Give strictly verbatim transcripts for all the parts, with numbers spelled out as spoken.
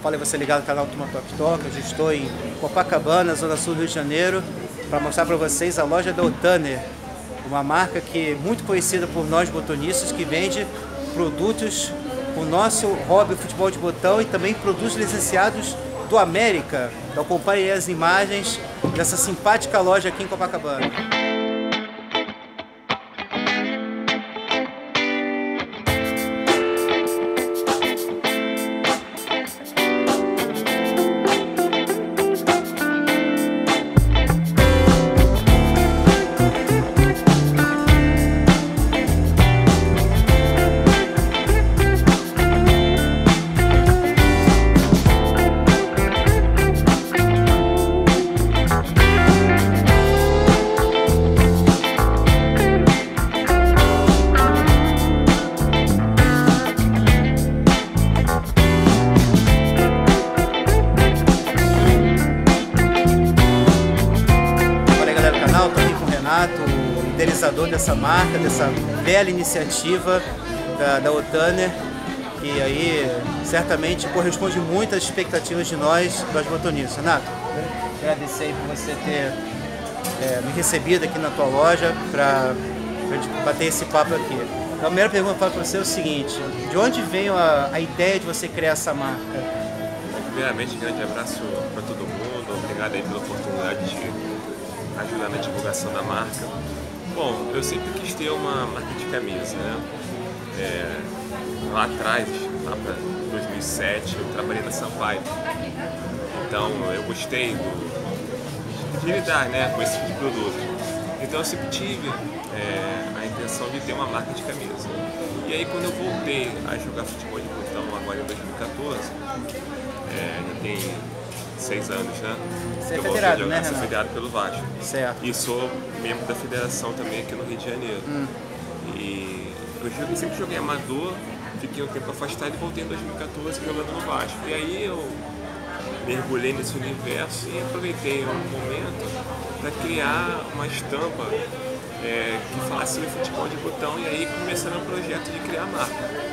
Paulo, você ligado no canal Turma Top Talk. Eu estou em Copacabana, Zona Sul do Rio de Janeiro, para mostrar para vocês a loja da Otaner, uma marca que é muito conhecida por nós botonistas, que vende produtos com o nosso hobby, futebol de botão, e também produtos licenciados do América. Então acompanhe aí as imagens dessa simpática loja aqui em Copacabana. O idealizador dessa marca, dessa bela iniciativa da, da Otaner, que aí certamente corresponde muito às expectativas de nós, nós botonistas. Renato, agradecer aí por você ter é, me recebido aqui na tua loja para a gente bater esse papo aqui. Então, a primeira pergunta que eu falo para você é o seguinte: de onde veio a, a ideia de você criar essa marca? Primeiramente, um grande abraço para todo mundo, obrigado aí pela oportunidade de ajudar na divulgação da marca. Bom, eu sempre quis ter uma marca de camisa, né? É, lá atrás, lá para dois mil e sete, eu trabalhei na Sampaio. Então eu gostei do, de lidar, né, com esse tipo de produto. Então eu sempre tive é, a intenção de ter uma marca de camisa. E aí quando eu voltei a jogar futebol de botão agora em dois mil e quatorze, é, já tem seis anos, né? Você é eu federado, jogar, né, sou Renato? federado pelo Vasco. Certo. E sou membro da federação também aqui no Rio de Janeiro. Hum. E eu sempre joguei amador, fiquei um tempo afastado e voltei em dois mil e quatorze jogando no Vasco. E aí eu mergulhei nesse universo e aproveitei um momento para criar uma estampa é, que falasse sobre futebol de botão, e aí começaram o projeto de criar a marca.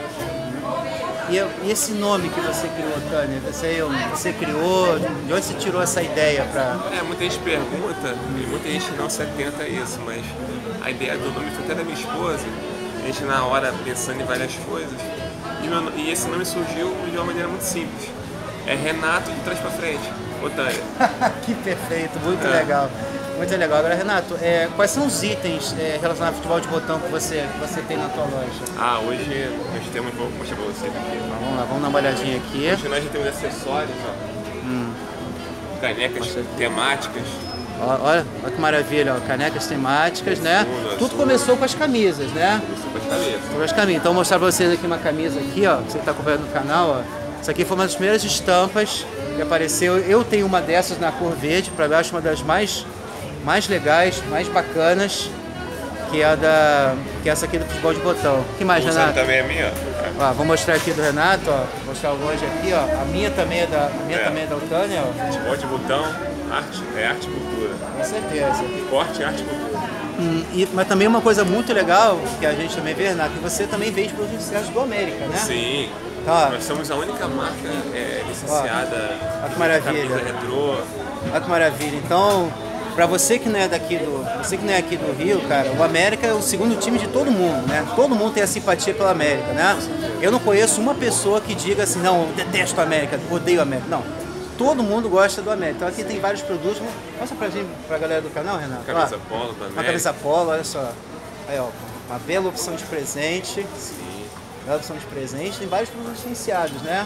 E, e esse nome que você criou, Tânia, você, você criou, de onde você tirou essa ideia para... É, muita gente pergunta e muita gente não se atenta a isso, mas a ideia do nome foi até da minha esposa, a gente na hora pensando em várias coisas, e, meu, e esse nome surgiu de uma maneira muito simples, é Renato de trás para frente, Otaner. Que perfeito, muito é. legal. Muito legal. Agora, Renato, é, quais são os itens é, relacionados ao futebol de botão que você, que você tem na tua loja? Ah, hoje nós temos, vou mostrar pra vocês aqui. Vamos lá, vamos dar uma olhadinha aqui. Hoje nós já temos acessórios, ó. Hum. Canecas Nossa. temáticas. Olha, olha, olha que maravilha, ó, canecas temáticas, né? Azul, Tudo azul. Começou com as camisas, né? Começou com as camisas. Com as camisas. Então, vou mostrar pra vocês aqui uma camisa aqui, ó, que você está acompanhando no canal, ó. Isso aqui foi uma das primeiras estampas que apareceu. Eu tenho uma dessas na cor verde, para mim acho uma das mais mais legais, mais bacanas, que é a da que é essa aqui do futebol de botão. Que mais, Usando Renato? também a minha, ó. Ó, vou mostrar aqui do Renato, ó, vou mostrar longe aqui, ó. A minha também é da, a minha é. também é da Otaner, ó. Futebol de botão, arte, é arte e cultura. Com certeza. Esporte, arte e cultura. Hum, e, mas também uma coisa muito legal que a gente também vê, Renato, que você também vende produtos licenciados do América, né? Sim. Tá. Nós somos a única marca é, licenciada. Olha que maravilha. Camisa retrô. Olha que maravilha. Então, para você que não é daqui do, você que não é aqui do Rio, cara, o América é o segundo time de todo mundo, né? Todo mundo tem a simpatia pela América, né? Eu não conheço uma pessoa que diga assim, não, eu detesto a América, odeio a América. Não. Todo mundo gosta do América. Então aqui tem vários produtos. Mostra pra gente, pra galera do canal, Renato. Camisa ó, polo também. Uma camisa polo, olha só. Aí, ó, uma bela opção de presente. Sim. Bela opção de presente. Tem vários produtos licenciados, né?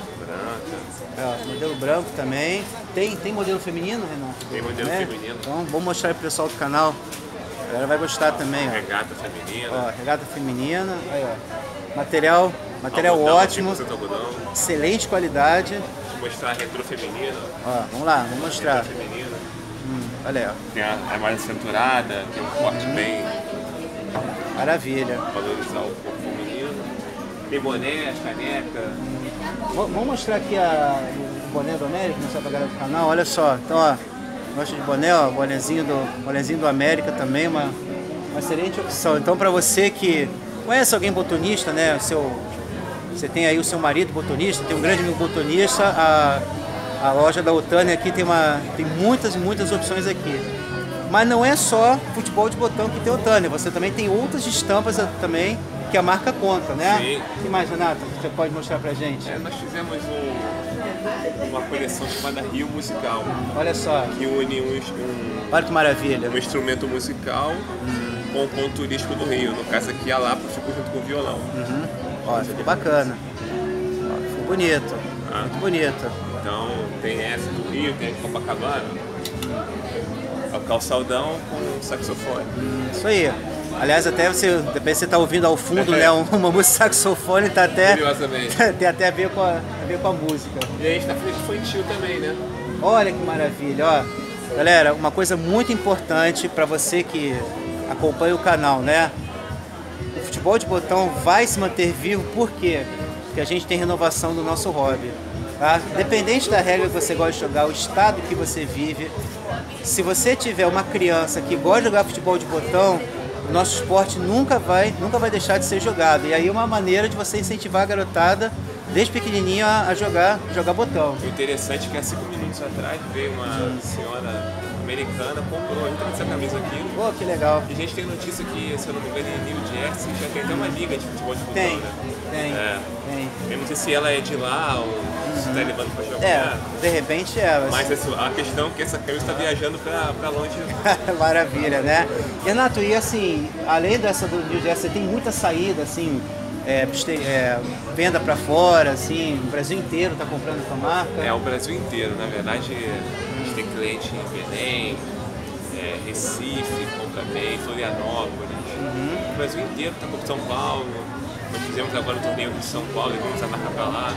Branca. É, modelo branco também. Tem, tem modelo feminino, Renato? Tem modelo né? feminino. Então vou mostrar pro pessoal do canal. A galera vai gostar também, ó. Regata feminina. Ó, regata feminina. Aí, ó. Material, material algodão, ótimo. cem por cento algodão. Excelente qualidade. Vou mostrar a retrô feminina. Ó, vamos lá, vamos mostrar. Retrô feminina. Hum, olha aí, ó. Tem a, a mais acenturada, tem um corte hum. bem. Maravilha. Valorizar o corpo feminino. Tem boné, caneca. Vamos mostrar aqui a, o boné do América, mostrar pra galera do canal. Olha só, então ó, gosta de boné, ó, bonézinho do, bonézinho do América também, uma, uma excelente opção. Então para você que conhece alguém botonista, né, seu, Você tem aí o seu marido botonista, tem um grande amigo botonista, a, a loja da Otânia aqui tem, uma, tem muitas e muitas opções aqui. Mas não é só futebol de botão que tem Otânia, você também tem outras estampas também que a marca conta, né? Sim. O que mais, Renato, você pode mostrar pra gente? É, nós fizemos um, uma coleção chamada Rio Musical. Olha só. Que une um, um, Olha que maravilha. um instrumento musical hum. com o ponto turístico do Rio. No caso aqui, a Lapa ficou junto com o violão. Uhum. Ó, ficou bacana. Ó, ficou bonito. Ah. Muito bonito. Então, tem essa do Rio, tem a de Copacabana. O calçadão com saxofone. Hum, isso aí. Aliás, até você, depois você está ouvindo ao fundo, né, uma música de saxofone, tá até, tem até a ver, com a, a ver com a música. E a gente tá fazendo infantil também, né? Olha que maravilha, ó. Galera, uma coisa muito importante para você que acompanha o canal, né? O futebol de botão vai se manter vivo, por quê? Porque a gente tem renovação do nosso hobby. Tá? Independente da regra que você gosta de jogar, o estado que você vive, se você tiver uma criança que gosta de jogar futebol de botão, o nosso esporte nunca vai, nunca vai deixar de ser jogado. E aí é uma maneira de você incentivar a garotada desde pequenininho a, a jogar, jogar botão. O interessante é que há cinco minutos atrás veio uma senhora americana, comprou essa camisa aqui. Pô, que legal. E a gente tem notícia que, se eu não me engano, em New Jersey já tem até uma liga de futebol de botão, tem, né? Tem, é. tem. Eu não sei se ela é de lá ou uhum. se está levando para jogar. É, de repente é. Mas assim, a questão é que essa camisa está viajando para longe. Maravilha, né? Renato, e assim, além dessa do New Jersey, tem muita saída, assim, é, é, venda para fora, assim, o Brasil inteiro está comprando essa marca? É, o Brasil inteiro, na verdade, a gente tem cliente em Belém, é, Recife, compra bem, Florianópolis, uhum. O Brasil inteiro está comprando São Paulo, nós fizemos agora o torneio de São Paulo e vamos a marca para lá,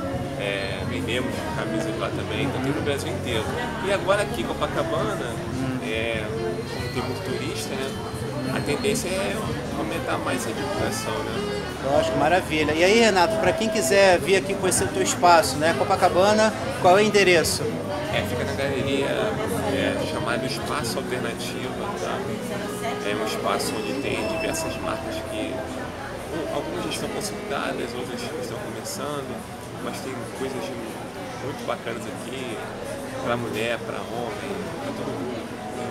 é, vendemos camisas lá também, então tem no Brasil inteiro. E agora aqui, Copacabana, uhum. é, como tem muito turista, né, a tendência é aumentar mais a divulgação, né? Lógico, maravilha. E aí, Renato, para quem quiser vir aqui conhecer o teu espaço, né? Copacabana, qual é o endereço? É, fica na galeria é, chamada Espaço Alternativa, tá? É um espaço onde tem diversas marcas que algumas já estão consolidadas, outras estão começando, mas tem coisas muito bacanas aqui para mulher, para homem, para todo mundo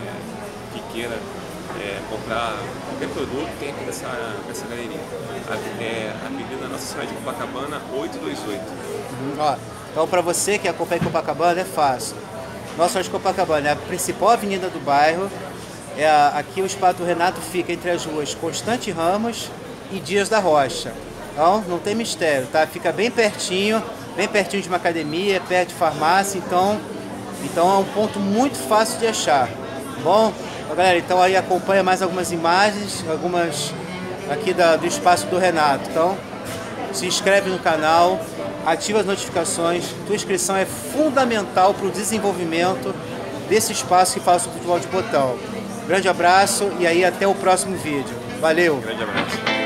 é, que queira É, comprar qualquer produto, tem aqui nessa, nessa galeria. A, é, a Avenida Nossa Senhora de Copacabana, oitocentos e vinte e oito. Uhum, ó, então, para você que acompanha Copacabana, é fácil. Nossa Senhora de Copacabana é a principal avenida do bairro. É a, aqui o espaço do Renato fica entre as ruas Constante Ramos e Dias da Rocha. Então, não tem mistério, tá? Fica bem pertinho, bem pertinho de uma academia, perto de farmácia, então, então é um ponto muito fácil de achar. Bom? Galera, então aí acompanha mais algumas imagens, algumas aqui da, do espaço do Renato. Então, se inscreve no canal, ativa as notificações. Tua inscrição é fundamental para o desenvolvimento desse espaço que fala sobre futebol de botão. Grande abraço e aí até o próximo vídeo. Valeu! Grande abraço.